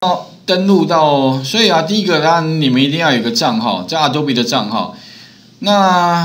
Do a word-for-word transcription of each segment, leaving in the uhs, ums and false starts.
登录到，所以啊，第一个当然你们一定要有一个账号，在 Adobe 的账号。那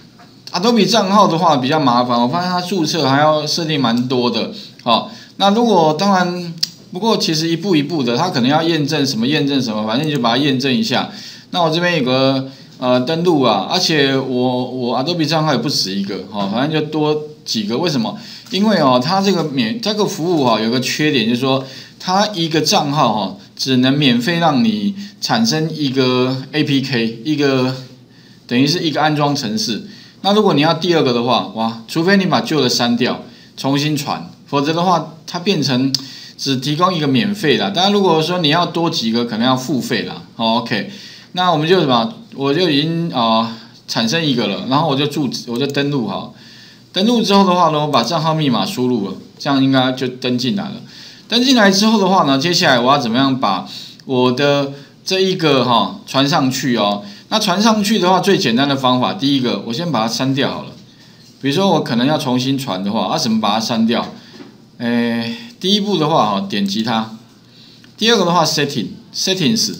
Adobe 账号的话比较麻烦，我发现它注册还要设定蛮多的。好，那如果当然，不过其实一步一步的，它可能要验证什么验证什么，反正你就把它验证一下。那我这边有个呃登录啊，而且我我 Adobe 账号也不止一个，好，反正就多几个。为什么？因为哦，它这个免这个服务哈、哦、有个缺点，就是说它一个账号哈、哦、只能免费让你产生一个 A P K， 一个等于是一个安装程式。那如果你要第二个的话，哇，除非你把旧的删掉，重新传，否则的话它变成只提供一个免费的。当然，如果说你要多几个，可能要付费啦。哦 OK， 那我们就什么，我就已经啊、呃、产生一个了，然后我就注我就登录好。登录之后的话呢，我把账号密码输入了，这样应该就登进来了。登进来之后的话呢，接下来我要怎么样把我的这一个哈、哦、传上去哦？那传上去的话，最简单的方法，第一个我先把它删掉好了。比如说我可能要重新传的话，啊怎么把它删掉？诶，第一步的话哈，点击它。第二个的话 ，setting settings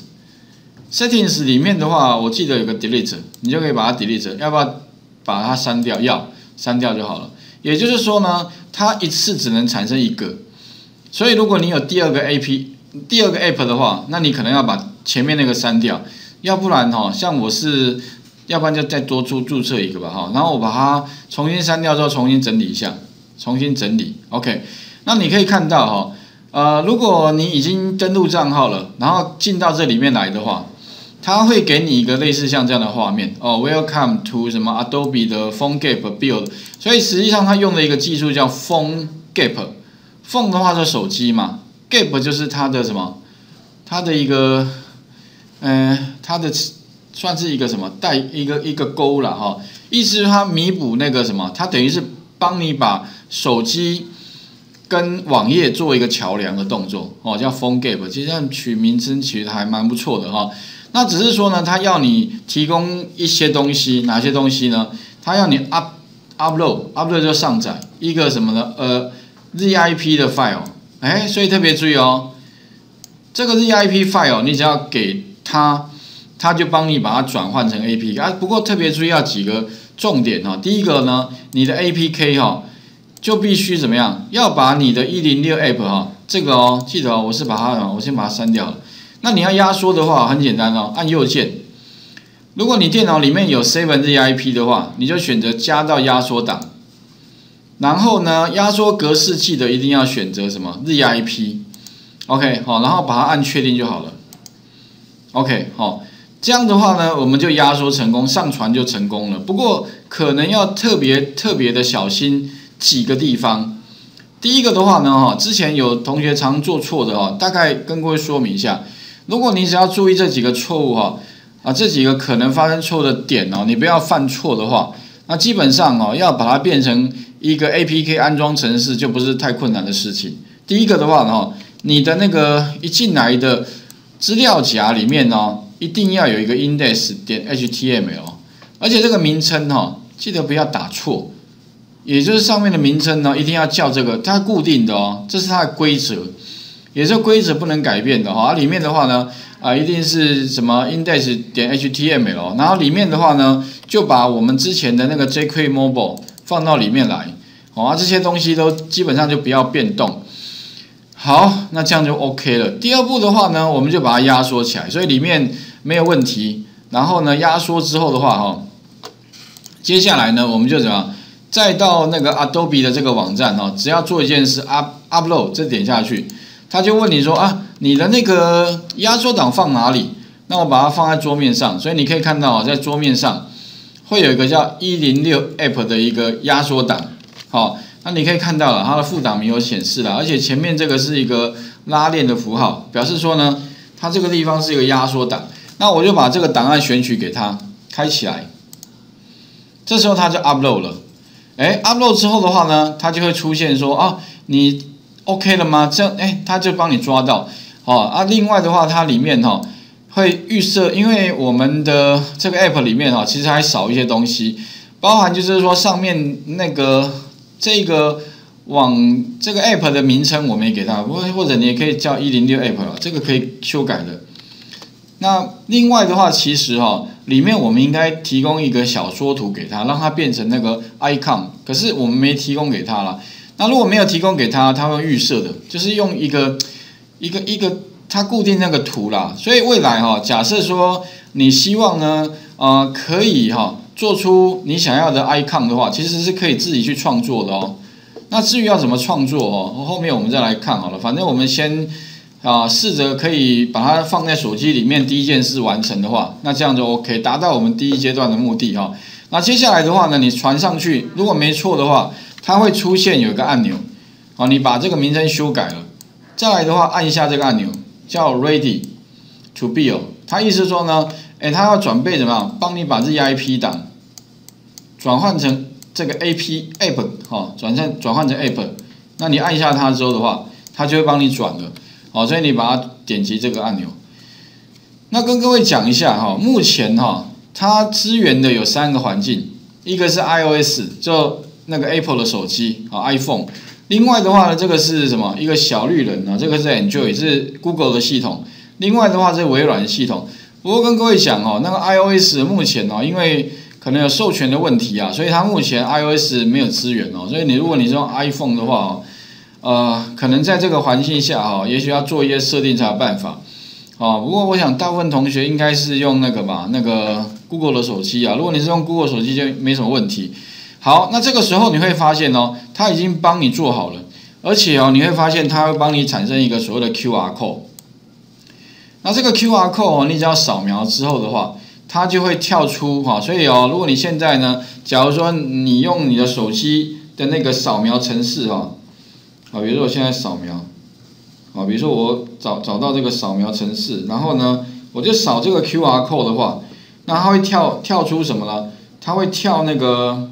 settings 里面的话，我记得有个 delete， 你就可以把它 delete， 要不要把它删掉？要。删掉就好了，也就是说呢，它一次只能产生一个，所以如果你有第二个 A P、第二个 App 的话，那你可能要把前面那个删掉，要不然哈，像我是，要不然就再多注注册一个吧哈，然后我把它重新删掉之后，重新整理一下，重新整理 ，OK， 那你可以看到哈，呃，如果你已经登录账号了，然后进到这里面来的话。它会给你一个类似像这样的画面哦 ，Welcome to 什么 Adobe 的 Phone Gap Build， 所以实际上它用的一个技术叫 Phone Gap，Phone 的话是手机嘛 ，Gap 就是它的什么，它的一个，呃，它的算是一个什么带一个一个勾了哈，意思是它弥补那个什么，它等于是帮你把手机跟网页做一个桥梁的动作哦，叫 Phone Gap， 其实这样取名称其实还蛮不错的哈。那只是说呢，它要你提供一些东西，哪些东西呢？它要你 up upload upload 就上载一个什么呢？呃 ，zip 的 file， 哎，所以特别注意哦，这个 zip file 你只要给它，它就帮你把它转换成 A P K 啊。不过特别注意要几个重点哈、哦。第一个呢，你的 A P K 哈、哦，就必须怎么样？要把你的一零六 app 哈、哦，这个哦，记得哦，我是把它，我先把它删掉了。那你要压缩的话，很简单哦，按右键。如果你电脑里面有 seven zip 的话，你就选择加到压缩档。然后呢，压缩格式记得一定要选择什么 zip。OK， 好，然后把它按确定就好了。OK， 好，这样的话呢，我们就压缩成功，上传就成功了。不过可能要特别特别的小心几个地方。第一个的话呢，哈，之前有同学常做错的哈，大概跟各位说明一下。如果你只要注意这几个错误哈，啊这几个可能发生错的点哦，你不要犯错的话，那基本上哦要把它变成一个 A P K 安装程式就不是太困难的事情。第一个的话呢，你的那个一进来的资料夹里面呢，一定要有一个 index 点 H T M L， 而且这个名称哈，记得不要打错，也就是上面的名称呢一定要叫这个，它固定的哦，这是它的规则。也是规则不能改变的哈，啊、里面的话呢，啊、呃，一定是什么 index 点 H T M L， 然后里面的话呢，就把我们之前的那个 jQuery Mobile 放到里面来，好啊，这些东西都基本上就不要变动。好，那这样就 OK 了。第二步的话呢，我们就把它压缩起来，所以里面没有问题。然后呢，压缩之后的话哈，接下来呢，我们就怎么样？再到那个 Adobe 的这个网站哈，只要做一件事 up upload， 这点下去。他就问你说啊，你的那个压缩档放哪里？那我把它放在桌面上，所以你可以看到在桌面上会有一个叫一零六 app 的一个压缩档，好，那你可以看到了，它的副档名有显示了，而且前面这个是一个拉链的符号，表示说呢，它这个地方是一个压缩档。那我就把这个档案选取给它，开起来，这时候它就 upload 了，哎 ，upload 之后的话呢，它就会出现说啊，你。OK 了吗？这样哎，他就帮你抓到，哦啊。另外的话，它里面哈、哦、会预设，因为我们的这个 App 里面哈、哦，其实还少一些东西，包含就是说上面那个这个往这个 App 的名称我没给它，或或者你也可以叫一零六 App 了，这个可以修改的。那另外的话，其实哈、哦，里面我们应该提供一个小缩图给它，让它变成那个 icon， 可是我们没提供给它啦。那如果没有提供给它，它会预设的，就是用一个一个一个它固定那个图啦。所以未来哈、哦，假设说你希望呢，呃，可以哈、哦、做出你想要的 icon 的话，其实是可以自己去创作的哦。那至于要怎么创作哦，后面我们再来看好了。反正我们先。啊，试着可以把它放在手机里面，第一件事完成的话，那这样就 OK， 达到我们第一阶段的目的哈。那接下来的话呢，你传上去，如果没错的话，它会出现有一个按钮，好，你把这个名称修改了，再来的话按一下这个按钮，叫 Ready to Build， 它意思说呢，哎，它要转备怎么样，帮你把 Z I P 档转换成这个 A P App 哈，转成转换成 App， 那你按一下它之后的话，它就会帮你转了。好，所以你把它点击这个按钮。那跟各位讲一下哈，目前哈它支援的有三个环境，一个是 iOS， 就那个 Apple 的手机啊 iPhone。另外的话呢，这个是什么？一个小绿人啊，这个是 Android， 是 Google 的系统。另外的话是微软的系统。不过跟各位讲哦，那个 iOS 目前哦，因为可能有授权的问题啊，所以它目前 iOS 没有支援哦。所以你如果你是用 iPhone 的话哦。呃，可能在这个环境下哈，也许要做一些设定才有办法。哦，不过我想大部分同学应该是用那个吧，那个 Google 的手机啊。如果你是用 Google 手机就没什么问题。好，那这个时候你会发现哦，它已经帮你做好了，而且哦，你会发现它会帮你产生一个所谓的 Q R code。那这个 Q R code 哦，你只要扫描之后的话，它就会跳出哈。所以哦，如果你现在呢，假如说你用你的手机的那个扫描程式哈。好，比如说我现在扫描，好，比如说我找找到这个扫描程式，然后呢，我就扫这个 Q R code 的话，那它会跳跳出什么呢？它会跳那个，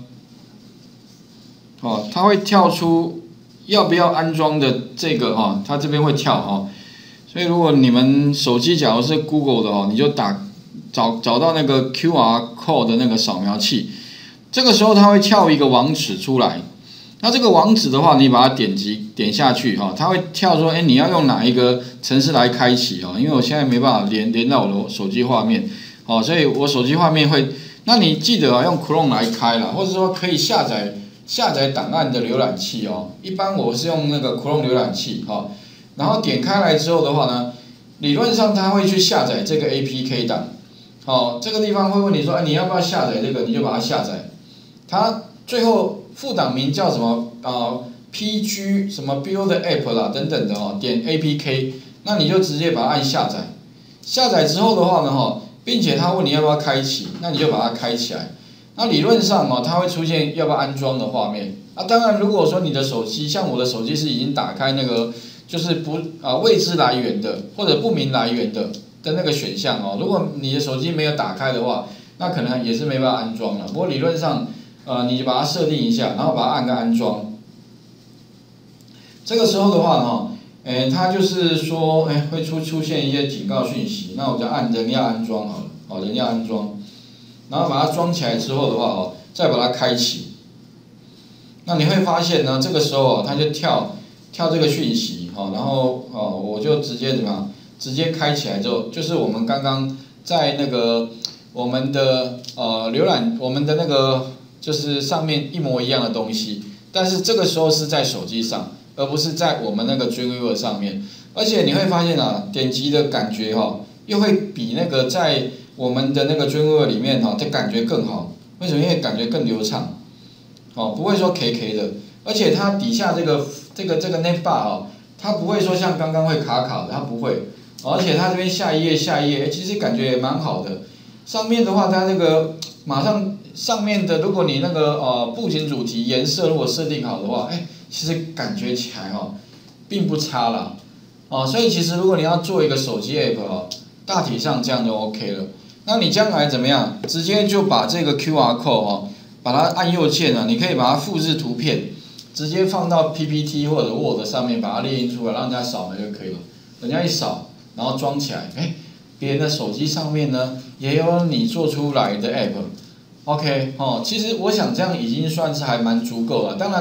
哦，它会跳出要不要安装的这个哈，它这边会跳哈。所以如果你们手机假如是 Google 的哦，你就打找找到那个 Q R code 的那个扫描器，这个时候它会跳一个网址出来。那这个网址的话，你把它点击点下去哈，它会跳说，哎，你要用哪一个程式来开启哦？因为我现在没办法连连到我的手机画面，哦，所以我手机画面会，那你记得啊，用 Chrome 来开啦，或者说可以下载下载档案的浏览器哦。一般我是用那个 Chrome 浏览器哈，然后点开来之后的话呢，理论上它会去下载这个 A P K 档，哦，这个地方会问你说，哎，你要不要下载这个？你就把它下载，它最后。副档名叫什么啊、呃、？P G 什么 Build App 啦等等的哦，点 A P K， 那你就直接把它按下载。下载之后的话呢，哈，并且它问你要不要开启，那你就把它开起来。那理论上哦，它会出现要不要安装的画面。啊，当然如果说你的手机像我的手机是已经打开那个就是不啊、呃、未知来源的或者不明来源的的那个选项哦，如果你的手机没有打开的话，那可能也是没办法安装了。不过理论上。呃，你就把它设定一下，然后把它按个安装。这个时候的话呢，诶，它就是说，诶，会出出现一些警告讯息。那我就按人要安装好了，好，人要安装，然后把它装起来之后的话，哦，再把它开启。那你会发现呢，这个时候哦，它就跳跳这个讯息，好，然后哦，我就直接怎么样，直接开起来之后，就是我们刚刚在那个我们的呃浏览我们的那个。就是上面一模一样的东西，但是这个时候是在手机上，而不是在我们那个 Dreamweaver 上面。而且你会发现啊，点击的感觉哈、哦，又会比那个在我们的那个 Dreamweaver 里面哈、哦，它感觉更好。为什么？因为感觉更流畅，哦，不会说 K K 的。而且它底下这个这个这个 Navbar 哦，它不会说像刚刚会卡卡的，它不会。而且它这边下一页下一页，其实感觉也蛮好的。上面的话，它那个马上。上面的，如果你那个呃布景主题颜色如果设定好的话，哎，其实感觉起来哦，并不差啦，哦，所以其实如果你要做一个手机 app 哦，大体上这样就 OK 了。那你将来怎么样？直接就把这个 Q R code 哦，把它按右键啊，你可以把它复制图片，直接放到 P P T 或者 Word 上面，把它列印出来，让人家扫描就可以了。人家一扫，然后装起来，哎，别人的手机上面呢也有你做出来的 app。OK， 哦，其实我想这样已经算是还蛮足够了。当然，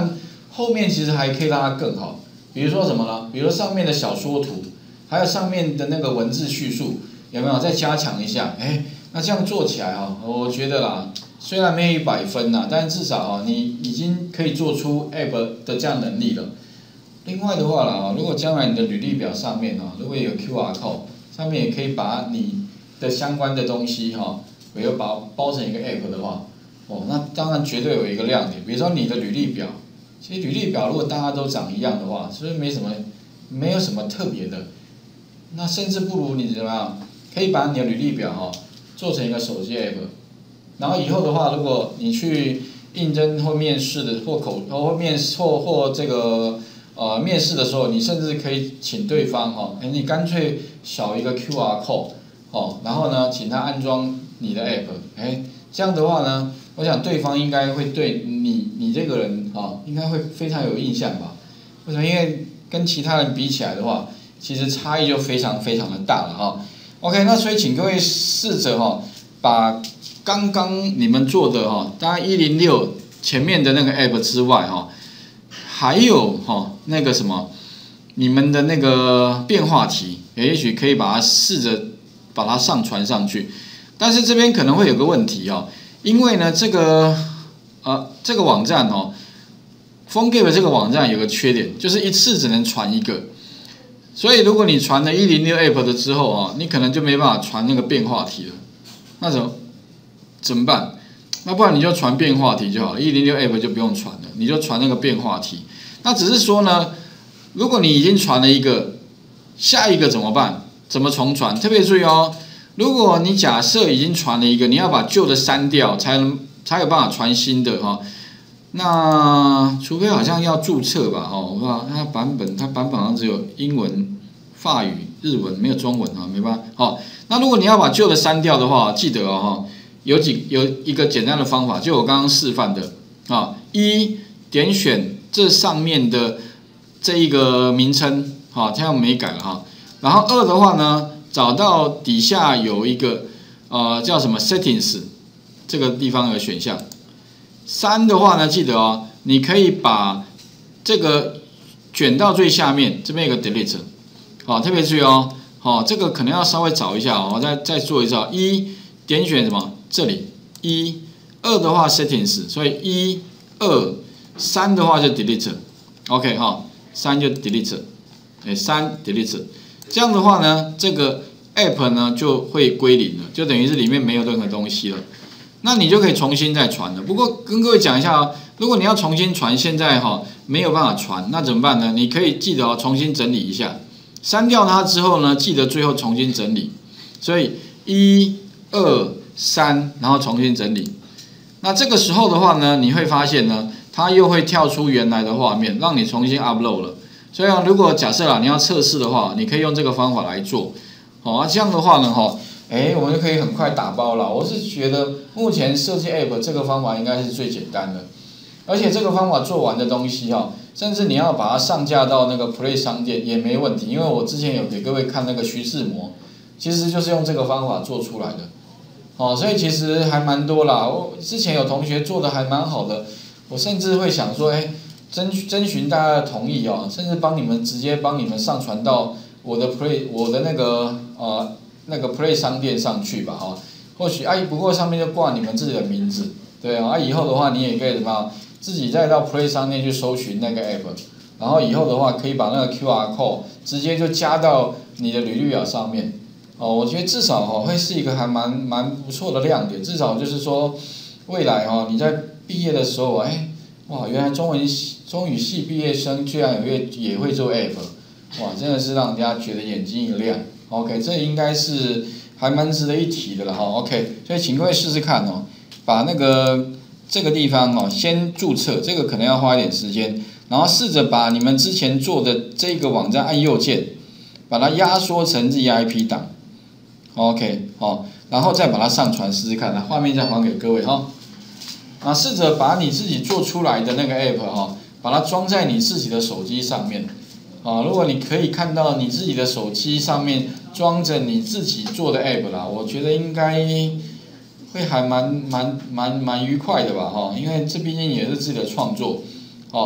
后面其实还可以让它更好。比如说什么呢？比如说上面的小说图，还有上面的那个文字叙述，有没有再加强一下？哎，那这样做起来哈，我觉得啦，虽然没有一百分呐，但至少啊，你已经可以做出 App 的这样能力了。另外的话啦，如果将来你的履历表上面啊，如果有 Q R code， 上面也可以把你的相关的东西哈，比如把它包成一个 App 的话，哦，那当然绝对有一个亮点。比如说你的履历表，其实履历表如果大家都长一样的话，是不是没什么，没有什么特别的？那甚至不如你怎么样，可以把你的履历表哈做成一个手机 App， 然后以后的话，如果你去应征或面试的或口或面试或或这个。呃，面试的时候，你甚至可以请对方哈，哎，你干脆扫一个 Q R code， 哦，然后呢，请他安装你的 app， 哎，这样的话呢，我想对方应该会对你你这个人啊，应该会非常有印象吧？为什么？因为跟其他人比起来的话，其实差异就非常非常的大了哈。OK， 那所以请各位试着哈，把刚刚你们做的哈，当然一零六前面的那个 app 之外哈。还有哈那个什么，你们的那个变化题，也许可以把它试着把它上传上去，但是这边可能会有个问题哦，因为呢这个呃这个网站哦 ，PhoneGap 这个网站有个缺点，就是一次只能传一个，所以如果你传了一零六 app 的之后啊，你可能就没办法传那个变化题了，那怎么怎么办？那不然你就传变化题就好了，一零六 app 就不用传了，你就传那个变化题。那只是说呢，如果你已经传了一个，下一个怎么办？怎么重传？特别注意哦，如果你假设已经传了一个，你要把旧的删掉，才能才有办法传新的哈。那除非好像要注册吧，哦，我不知道它版本它版本好像只有英文、法语、日文，没有中文啊，没办法。好，那如果你要把旧的删掉的话，记得哦哈。有几有一个简单的方法，就我刚刚示范的啊，一点选这上面的这一个名称，好，这样没改了哈。然后二的话呢，找到底下有一个呃叫什么 settings 这个地方有选项。三的话呢，记得哦，你可以把这个卷到最下面，这边有个 delete， 好，特别注意哦，好，这个可能要稍微找一下哦，我再再做一次啊，一点选什么？这里一、二的话 settings， 所以一、二、三的话就 delete，OK 哈，三就 delete， 哎，三 delete， 这样的话呢，这个 app 呢就会归零了，就等于是里面没有任何东西了。那你就可以重新再传了。不过跟各位讲一下哦，如果你要重新传，现在哈没有办法传，那怎么办呢？你可以记得哦，重新整理一下，删掉它之后呢，记得最后重新整理。所以一、二。三，然后重新整理。那这个时候的话呢，你会发现呢，它又会跳出原来的画面，让你重新 upload 了。所以啊，如果假设啊你要测试的话，你可以用这个方法来做。好、哦，啊这样的话呢，哈、哦，哎，我们就可以很快打包了。我是觉得目前设计 app 这个方法应该是最简单的，而且这个方法做完的东西哈、哦，甚至你要把它上架到那个 Play 商店也没问题，因为我之前有给各位看那个徐志摩，其实就是用这个方法做出来的。哦，所以其实还蛮多啦。我之前有同学做的还蛮好的，我甚至会想说，哎，征征询大家的同意哦，甚至帮你们直接帮你们上传到我的 Play 我的那个呃那个 Play 商店上去吧，哈、哦。或许啊，不过上面就挂你们自己的名字，对啊。啊，以后的话你也可以怎么样，自己再到 Play 商店去搜寻那个 app， 然后以后的话可以把那个 Q R code 直接就加到你的履历表上面。哦，我觉得至少哦会是一个还蛮蛮不错的亮点，至少就是说，未来哦你在毕业的时候，哎，哇，原来中文系中语系毕业生居然有也也会做 app， 哇，真的是让人家觉得眼睛一亮。OK， 这应该是还蛮值得一提的了哈。OK， 所以请各位试试看哦，把那个这个地方哦先注册，这个可能要花一点时间，然后试着把你们之前做的这个网站按右键，把它压缩成 Z I P 档。OK， 好，然后再把它上传试试看，来画面再还给各位哈。啊，试着把你自己做出来的那个 app 哈，把它装在你自己的手机上面。啊，如果你可以看到你自己的手机上面装着你自己做的 app 啦，我觉得应该会还蛮蛮蛮蛮愉快的吧哈，因为这毕竟也是自己的创作。哦，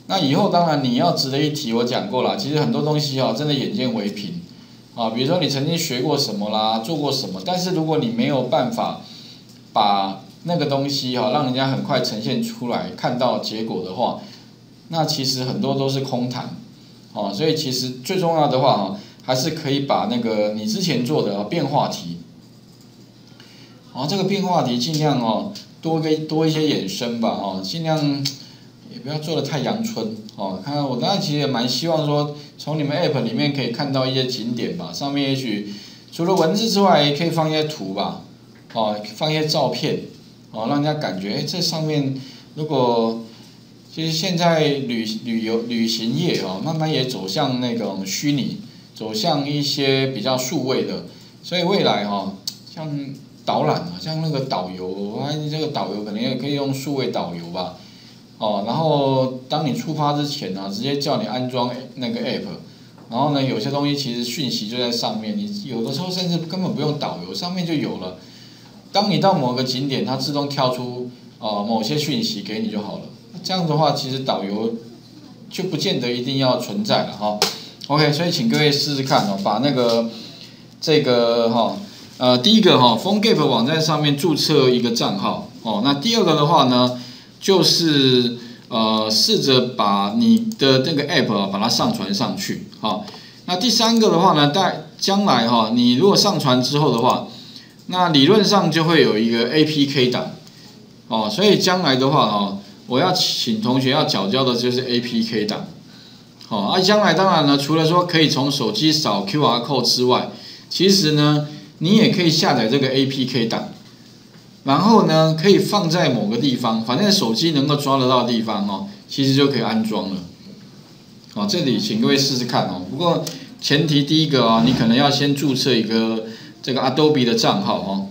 那以后当然你要值得一提，我讲过了，其实很多东西哦，真的眼见为凭啊。比如说你曾经学过什么啦，做过什么，但是如果你没有办法把那个东西哈，让人家很快呈现出来，看到结果的话，那其实很多都是空谈，哦，所以其实最重要的话哈，还是可以把那个你之前做的变化题，哦，这个变化题尽量哦多个多一些衍生吧，哦，尽量也不要做的太阳春，哦，看看我当然其实也蛮希望说，从你们 app 里面可以看到一些景点吧，上面也许除了文字之外，也可以放一些图吧，哦，放一些照片。哦，让人家感觉，哎，这上面如果其实现在旅旅游旅行业哦，慢慢也走向那种虚拟，走向一些比较数位的，所以未来哈，像导览啊，像那个导游，我发现这个导游可能也可以用数位导游吧，哦，然后当你出发之前呢、啊，直接叫你安装那个 app， 然后呢，有些东西其实讯息就在上面，你有的时候甚至根本不用导游，上面就有了。当你到某个景点，它自动跳出呃某些讯息给你就好了。这样的话，其实导游就不见得一定要存在了哈。OK， 所以请各位试试看哦，把那个这个哈呃第一个哈 PhoneGap 网站上面注册一个账号哦。那第二个的话呢，就是呃试着把你的这个 App 啊把它上传上去好。那第三个的话呢，在将来哈你如果上传之后的话，那理论上就会有一个 A P K 档，哦，所以将来的话哦，我要请同学要缴交的就是 A P K 档，哦，啊，将来当然呢，除了说可以从手机扫 Q R code 之外，其实呢，你也可以下载这个 A P K 档，然后呢，可以放在某个地方，反正手机能够抓得到的地方哦，其实就可以安装了，哦，这里请各位试试看哦，不过前提第一个啊、哦，你可能要先注册一个。这个 Adobe 的账号哦，